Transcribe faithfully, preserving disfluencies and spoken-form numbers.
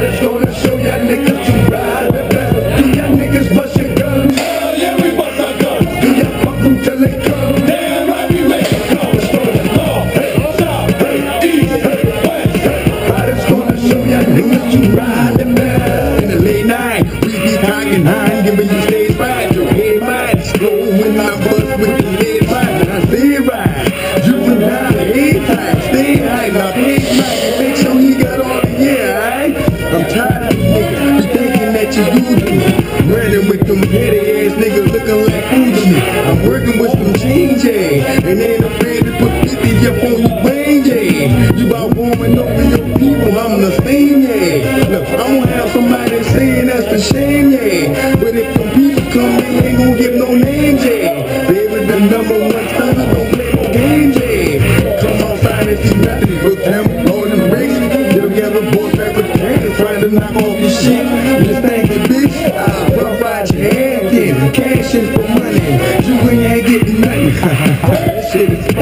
Riders gonna show y'all niggas to ride the best. Do y'all niggas bust your guns? Hell yeah, we bust our guns. Do y'all fuck them till they come? Damn right, we make them come. North, hey, south, hey, east, hey, west, hey. Riders gonna show y'all niggas to ride the best. In the late night, we be talking high, giving you stage fright. Your head might explode when I bust with the lead right. I stay right, dripping down the head tight. Stay high, now big mic. Make sure you got all the yeah, alright? I'm tired of niggas be thinking that you used me. Running with them petty ass niggas looking like fools to me. I'm working with some change, yeah, and ain't afraid to put fifty up on your brain, yeah. You about warming over your people, I'm the same, yeah. Look, I'm gonna have somebody saying that's the shame, yeah. But if them people come, they ain't gonna give no names, yeah. Baby, the number one stunner, don't play no games, yeah. Come outside and see nothing but them blowing them bricks. Get together, boys, back with hands, trying to knock off your shit. Just thank you, bitch. I'll rough ride your head in. Cash in for money. You ain't getting nothing. That shit is